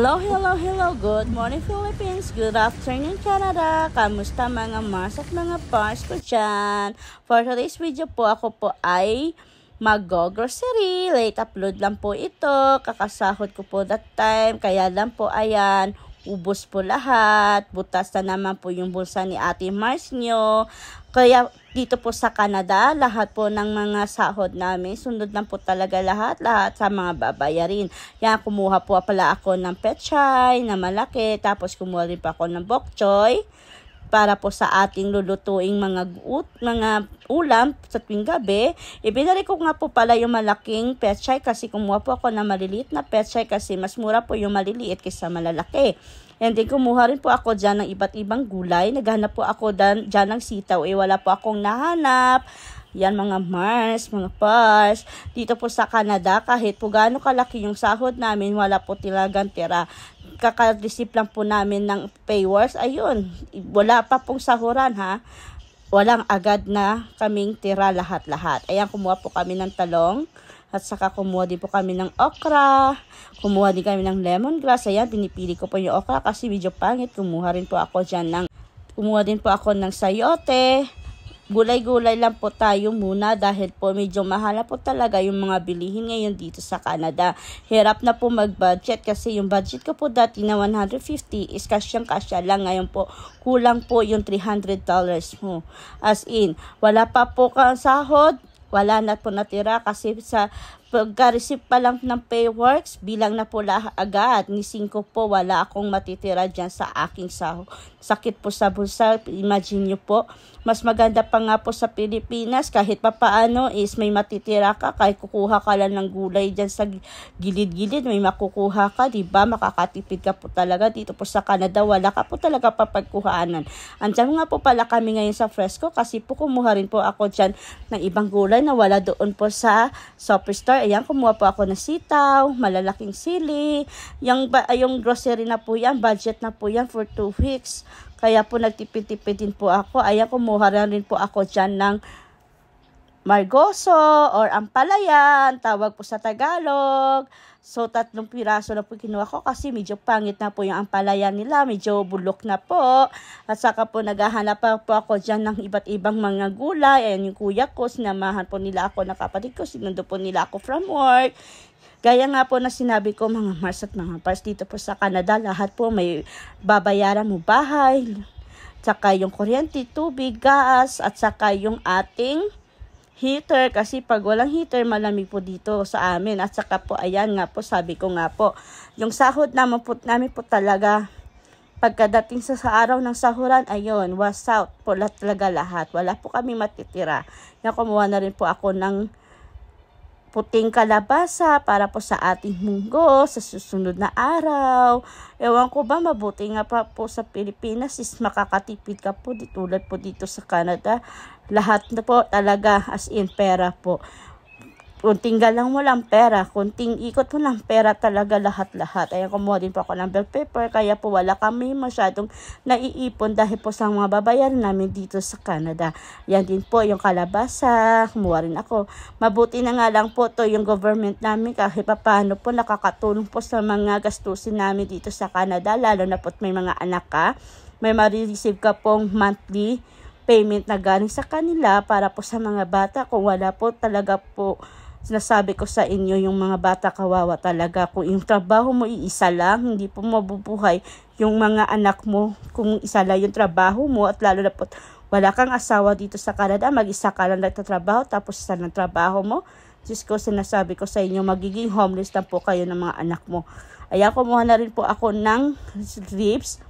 Hello, hello, hello. Good morning Philippines. Good afternoon Canada. Kamusta mga Mars at mga Pars ko dyan? For today's video po, ako po ay mag-grocery. Late upload lang po ito. Kakasahod ko po that time. Kaya lang po, ayan, ubos po lahat. Butas na naman po yung bulsa ni Ate Mars nyo. Kaya dito po sa Canada, lahat po ng mga sahod namin, sunod lang po talaga lahat sa mga babayarin. Yan, kumuha po pala ako ng pechay na malaki, tapos kumuha rin pa ako ng bok choy para po sa ating lulutuing mga ulam sa tuwing gabi. Ibinari ko nga po pala yung malaking pechay kasi kumuha po ako ng maliliit na pechay kasi mas mura po yung maliliit kaysa malalaki. And then kumuha rin po ako dyan ng iba't ibang gulay. Naghanap po ako dyan ng sitaw. Wala po akong nahanap. Yan mga Mars, mga Pars. Dito po sa Canada, kahit po gaano kalaki yung sahod namin, wala po talagang tira. Kaka-receive lang po namin ng paywars. Ayun, wala pa pong sahuran ha. Walang agad na kaming tira lahat-lahat. Ayan, kumuha po kami ng talong. At saka kumuha din po kami ng okra. Kumuha din kami ng lemongrass. Ayan, pinipili ko po yung okra kasi medyo pangit. Kumuha din po ako ng sayote. Gulay-gulay lang po tayo muna dahil po medyo mahal po talaga yung mga bilihin ngayon dito sa Canada. Hirap na po mag-budget kasi yung budget ko po dati na $150 is kasyang-kasya lang. Ngayon po, kulang po yung $300 mo. As in, wala pa po kang sahod. Wala na po natira kasi sa pagka-receive pa lang ng payworks, bilang na po agad. Ni 5 po, wala akong matitira dyan sa aking sahod. Sakit po sa bulsa. Imagine nyo po, mas maganda pa nga po sa Pilipinas. Kahit pa paano is may matitira ka. Kahit kukuha ka lang ng gulay dyan sa gilid-gilid, may makukuha ka. Diba? Makakatipid ka po talaga. Dito po sa Canada, wala ka po talaga papagkuhaanan. Andyan nga po pala kami ngayon sa Fresco kasi po kumuha rin po ako dyan ng ibang gulay na wala doon po sa Superstore. Ayan, kumuha po ako ng sitaw, malalaking sili. Yung grocery na po yan, budget na po yan for 2 weeks. Kaya po nagtipid-tipid din po ako. Ayan, kumuha rin po ako dyan ng margoso or ampalayan, tawag po sa Tagalog. So, 3 piraso na po kinuha ko kasi medyo pangit na po yung ampalayan nila. Medyo bulok na po. At saka po naghahanap pa po ako dyan ng iba't ibang mga gulay. Ayan yung kuya ko, sinamahan po nila ako ng kapatid ko. Sinundo po nila ako from work. Gaya nga po na sinabi ko mga Mars at mga Pars, dito po sa Canada, lahat po may babayaran mo bahay. Saka yung kuryente, tubig, gas, at saka yung ating heater, kasi pag walang heater, malamig po dito sa amin. At saka po, ayan nga po, sabi ko nga po, yung sahod namin po talaga, pagkadating sa araw ng sahuran, ayun, was out po talaga lahat. Wala po kami matitira. Kumuha na rin po ako ng puting kalabasa para po sa ating munggo sa susunod na araw. Ewan ko ba, mabuti nga pa po sa Pilipinas is makakatipid ka po tulad po dito sa Canada. Lahat na po talaga as in pera po. Kunting galang mo lang pera, kunting ikot mo lang pera talaga lahat-lahat. Ayan, kumuha din po ako ng bell pepper, kaya po wala kami masyadong naiipon dahil po sa mga babayaran namin dito sa Canada. Yan din po yung kalabasa, kumuha rin ako. Mabuti na nga lang po to yung government namin kahit pa paano po nakakatulong po sa mga gastusin namin dito sa Canada, lalo na po may mga anak ka. May ma-receive ka pong monthly payment na galing sa kanila para po sa mga bata. Kung wala po talaga po, sinasabi ko sa inyo, yung mga bata kawawa talaga. Kung yung trabaho mo iisa lang, hindi po mabubuhay yung mga anak mo kung isa lang yung trabaho mo. At lalo na po, wala kang asawa dito sa Canada, mag-isa ka lang nagtatrabaho, tapos isa lang trabaho mo. Diyos ko, sinasabi ko sa inyo, magiging homeless lang po kayo ng mga anak mo. Ayan, kumuha na rin po ako ng ribs.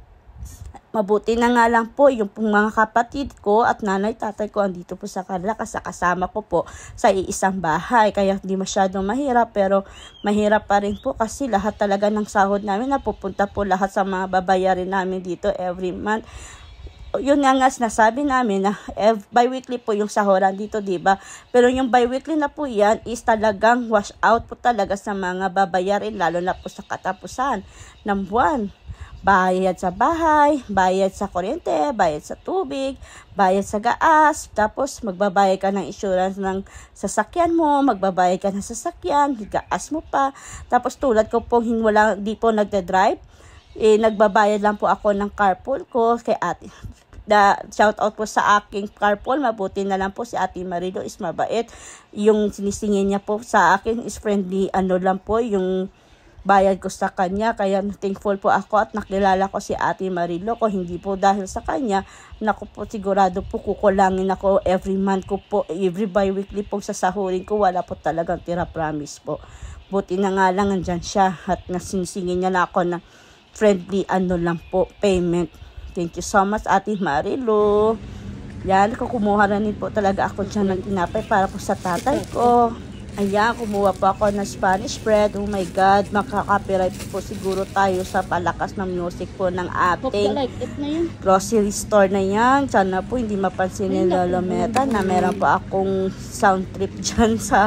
Mabuti na nga lang po yung mga kapatid ko at nanay, tatay ko andito po sa Canada kasi kasama ko po sa iisang bahay. Kaya hindi masyadong mahirap, pero mahirap pa rin po kasi lahat talaga ng sahod namin napupunta po lahat sa mga babayarin namin dito every month. Yun nga sinasabi namin na bi-weekly po yung sahuran dito, diba? Pero yung bi-weekly na po yan is talagang wash out po talaga sa mga babayarin, lalo na po sa katapusan ng buwan. bayad sa bahay, bayad sa kuryente, bayad sa tubig, bayad sa gas, tapos magbabayad ka ng insurance ng sasakyan mo, magbabayad ka ng sasakyan, gas mo pa. Tapos tulad ko po, di po nagda-drive, nagbabayad lang po ako ng carpool ko kay ate. Shout out po sa aking carpool, mabuti na lang po si Ate Marilo is mabait. Yung sinisingin niya po sa akin is friendly, lang po yung bayad ko sa kanya. Kaya thankful po ako at nakilala ko si Ate Marilo. Kung hindi po dahil sa kanya, naku po, sigurado po kukulangin ako every month ko po, every bi-weekly po sasahurin ko, wala po talagang tira, promise po. Buti na nga lang andyan siya at nasinisingin niya na ako ng friendly lang po payment. Thank you so much, Ate Marilo. Yan, kumuha na rin po talaga ako dyan ng tinapay para po sa tatay ko. Ayan, kumuha po ako ng Spanish bread. Oh my God, makaka-copyright po siguro tayo sa palakas ng music po ng ating grocery store na yan. Sana po hindi mapansin ni Lolo Meta na meron po akong sound trip dyan sa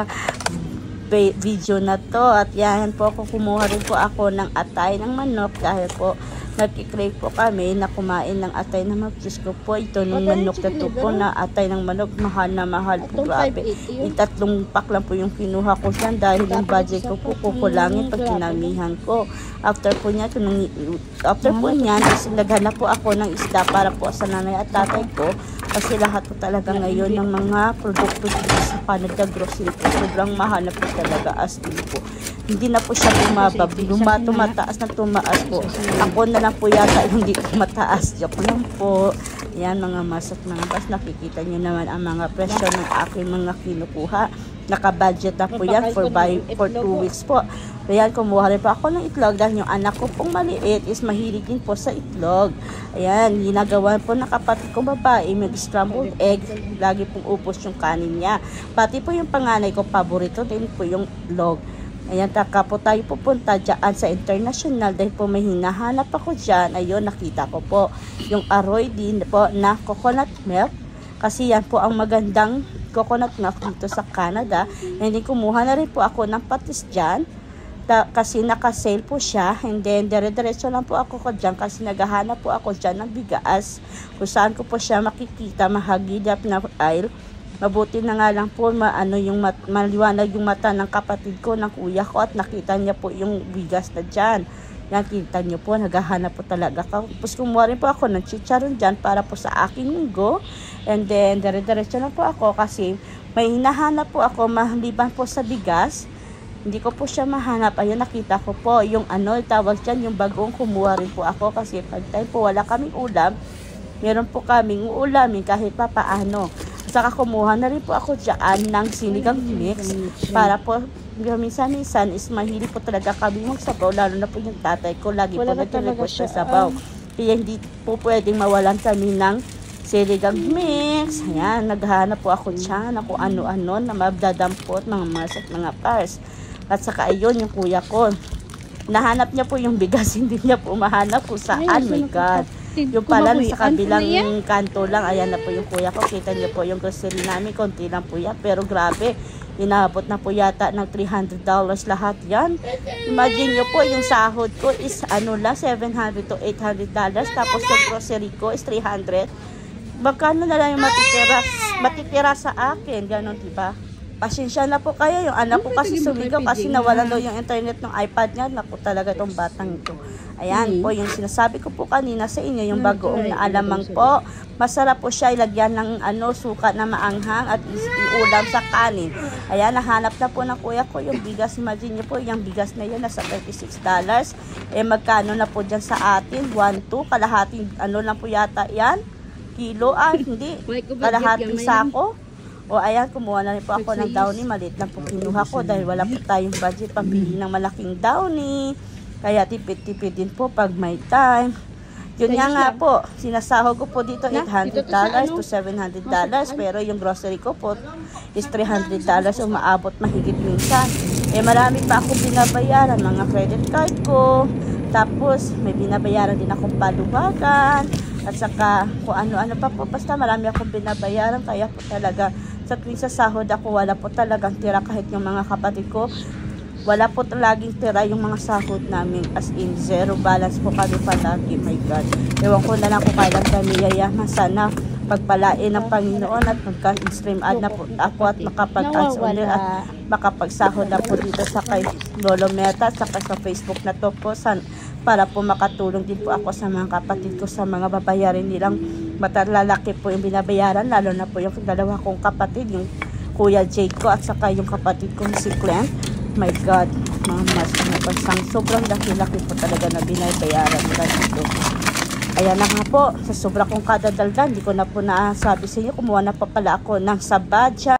video na to. At yan po, kumuha rin po ako ng atay ng manok dahil po nagkikrave po kami na kumain ng atay na manok. Diyos ko po, ito nung manok na to po na atay ng manok, mahal na mahal po, grabe. 3 pack lang po yung kinuha ko dyan dahil yung budget ko po kukulangin pag kinamihan ko. After po niyan, naghanap po ako ng isda para po sa nanay at tatay ko. Kasi lahat po talaga ngayon ng mga produkto dito sa Canada grocery po, sobrang mahal na po talaga as in po. Hindi na po siya bumabab, tumataas na tumaas po. Ako na lang po yata hindi tumataas. Joke lang po. Yan mga mas at mga bas, nakikita nyo naman ang mga presyo ng aking mga kinukuha. Naka-budget na po yan for 2 weeks po. Ayan, kumuha rin po ako ng itlog dahil yung anak ko pong maliit is mahilig din po sa itlog. Ayan, ginagawa po ng kapatid kong babae, mag-scrambled egg, lagi pong upos yung kanin niya. Pati po yung panganay ko, paborito din po yung itlog. Ayan, taka po tayo pupunta dyan sa international dahil po may hinahanap ako dyan. Ayun, nakita ko po yung aroy din po na coconut milk. Kasi yan po ang magandang coconut milk dito sa Canada. And then, kumuha na rin po ako ng patis dyan. Kasi naka-sale po siya. And then, dire-diretso lang po ako dyan kasi naghahanap po ako dyan ng bigas. Kung saan ko po siya makikita, mahagilap na aisle. Mabuti na nga lang po maliwanag yung mata ng kapatid ko, ng kuya ko, at nakita niya po yung bigas na dyan. Yan, kita niyo po, naghahanap po talaga ako. Tapos kumuha rin po ako ng chicharon dyan para po sa aking linggo. And then, dire-diretso lang po ako kasi may hinahanap po ako maliban po sa bigas. Hindi ko po siya mahanap. Ayun, nakita ko po yung tawag dyan, yung bagong kumuha rin po ako kasi pag time po wala kaming ulam, meron po kaming ulamin kahit pa paano. Saka kumuha na rin po ako dyan ng sinigang mix para po minsan-minsan is mahilig po talaga kami magsabaw, lalo na po yung tatay ko lagi po nag-request sa sabaw. Kaya hindi po pwedeng mawalan kami ng sinigang mix. Ayan, naghahanap po ako dyan na kung ano-ano na mabdadampot, mga mas at mga pars. At saka ayun, yung kuya ko, nahanap niya po yung bigas, hindi niya po mahanap kung saan. My God. Yung pala sa kabilang kanto lang, ayan na po yung kuya ko. Kita niyo po yung grocery namin, konti lang po yan. Pero grabe, inabot na po yata ng $300 lahat yan. Imagine niyo po, yung sahod ko is lang, $700 to $800. Tapos yung grocery ko is $300. Magkano na lang yung matitira sa akin, gano'n, diba? Pasensya na po kayo, yung anak ko kasi sumigaw kasi nawala daw yung internet ng iPad niya. Naku talaga itong batang ito. Ayan po, yung sinasabi ko po kanina sa inyo, yung bagoong na alamang po. Masarap po siya ilagyan ng suka na maanghang at iulam sa kanin. Ayan, nahanap na po ng kuya ko yung bigas. Imagine niyo po, yung bigas na yun, nasa $36. Magkano na po dyan sa atin? 1, 2, kalahating lang po yata yan. Kilo, hindi. Kalahating sako. O ayan, kumuha na rin po ako ng downy. Maliit lang po kinuha ko dahil wala po tayong budget pambili ng malaking downy. Kaya tipid-tipid din po pag may time. Yun nga po, sinasahod ko po dito $800 to $700. Pero yung grocery ko po is $300. Umaabot mahigit minsan. Marami pa akong binabayaran, mga credit card ko. Tapos may binabayaran din akong paluwagan. At saka kung ano-ano pa po. Basta marami akong binabayaran. Kaya po talaga sa tuwing sasahod ako, wala po talagang tira kahit yung mga kapatid ko. Wala po laging tira yung mga sahod namin. As in, zero balance po kami palagi. My God. Ewan ko na lang kung kailan kami yayaman. Sana pagpalain ng Panginoon at magka-stream ad na po ako at makapag-ads ulit at makapagsahod na po dito sa kay Lolo Meta at saka sa Facebook na to po para po makatulong din po ako sa mga kapatid ko sa mga babayarin nilang matalalaki po yung binabayaran, lalo na po yung dalawa kong kapatid, yung Kuya Jake ko at saka yung kapatid kong si Clint. My God, mga mas napagsang sobrang laki-laki po talaga na binabayaran nila dito. Ayan na nga po, sa sobra kong kadadaldan, hindi ko na po nasabi sa inyo, kumuha na pa pala ako ng sabadya.